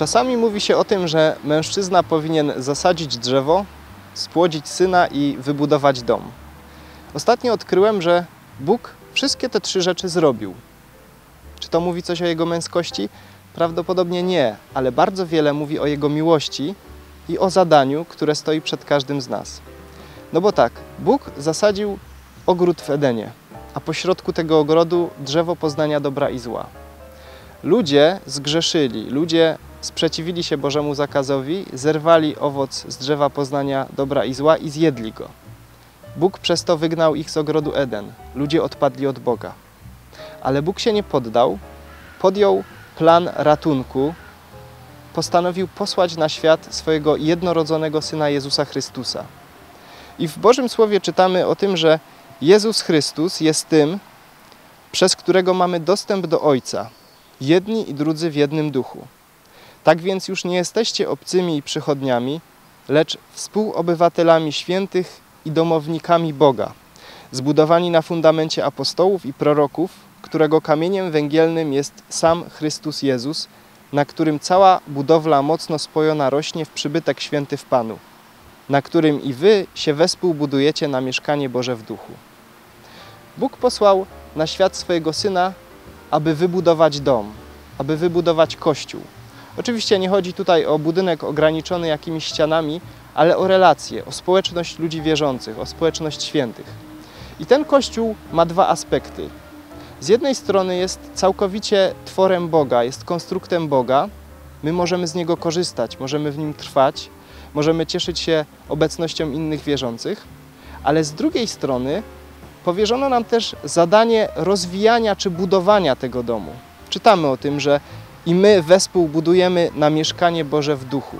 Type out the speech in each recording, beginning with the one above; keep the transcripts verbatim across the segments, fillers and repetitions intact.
Czasami mówi się o tym, że mężczyzna powinien zasadzić drzewo, spłodzić syna i wybudować dom. Ostatnio odkryłem, że Bóg wszystkie te trzy rzeczy zrobił. Czy to mówi coś o Jego męskości? Prawdopodobnie nie, ale bardzo wiele mówi o Jego miłości i o zadaniu, które stoi przed każdym z nas. No bo tak, Bóg zasadził ogród w Edenie, a pośrodku tego ogrodu drzewo poznania dobra i zła. Ludzie zgrzeszyli, ludzie sprzeciwili się Bożemu zakazowi, zerwali owoc z drzewa poznania dobra i zła i zjedli go. Bóg przez to wygnał ich z ogrodu Eden. Ludzie odpadli od Boga. Ale Bóg się nie poddał, podjął plan ratunku, postanowił posłać na świat swojego jednorodzonego Syna Jezusa Chrystusa. I w Bożym Słowie czytamy o tym, że Jezus Chrystus jest tym, przez którego mamy dostęp do Ojca, jedni i drudzy w jednym duchu. Tak więc już nie jesteście obcymi i przychodniami, lecz współobywatelami świętych i domownikami Boga, zbudowani na fundamencie apostołów i proroków, którego kamieniem węgielnym jest sam Chrystus Jezus, na którym cała budowla mocno spojona rośnie w przybytek święty w Panu, na którym i wy się wespół budujecie na mieszkanie Boże w duchu. Bóg posłał na świat swojego Syna, aby wybudować dom, aby wybudować Kościół. Oczywiście nie chodzi tutaj o budynek ograniczony jakimiś ścianami, ale o relacje, o społeczność ludzi wierzących, o społeczność świętych. I ten Kościół ma dwa aspekty. Z jednej strony jest całkowicie tworem Boga, jest konstruktem Boga. My możemy z niego korzystać, możemy w nim trwać, możemy cieszyć się obecnością innych wierzących, ale z drugiej strony powierzono nam też zadanie rozwijania czy budowania tego domu. Czytamy o tym, że i my wespół budujemy na mieszkanie Boże w duchu.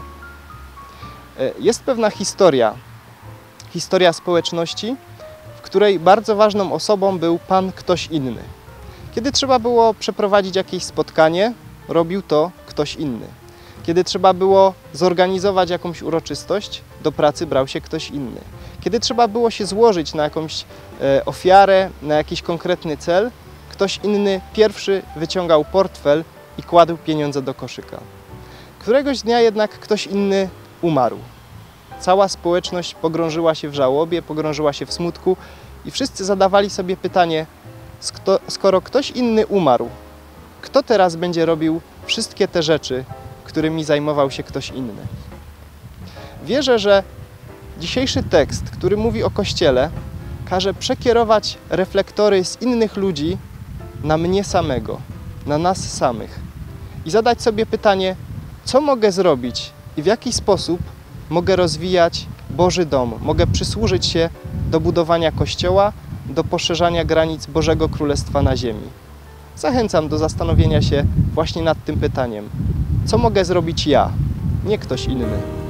Jest pewna historia, historia społeczności, w której bardzo ważną osobą był Pan ktoś inny. Kiedy trzeba było przeprowadzić jakieś spotkanie, robił to ktoś inny. Kiedy trzeba było zorganizować jakąś uroczystość, do pracy brał się ktoś inny. Kiedy trzeba było się złożyć na jakąś e, ofiarę, na jakiś konkretny cel, ktoś inny pierwszy wyciągał portfel i kładł pieniądze do koszyka. Któregoś dnia jednak ktoś inny umarł. Cała społeczność pogrążyła się w żałobie, pogrążyła się w smutku i wszyscy zadawali sobie pytanie, skoro ktoś inny umarł, kto teraz będzie robił wszystkie te rzeczy, którymi zajmował się ktoś inny? Wierzę, że dzisiejszy tekst, który mówi o Kościele, każe przekierować reflektory z innych ludzi na mnie samego, na nas samych i zadać sobie pytanie, co mogę zrobić i w jaki sposób mogę rozwijać Boży dom, mogę przysłużyć się do budowania Kościoła, do poszerzania granic Bożego Królestwa na ziemi. Zachęcam do zastanowienia się właśnie nad tym pytaniem, co mogę zrobić ja, nie ktoś inny.